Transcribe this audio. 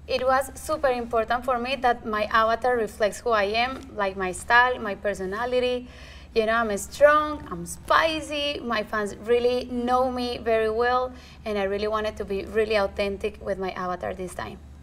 It was super important for me that my avatar reflects who I am, like my style, my personality. You know, I'm strong, I'm spicy, my fans really know me very well, and I really wanted to be really authentic with my avatar this time.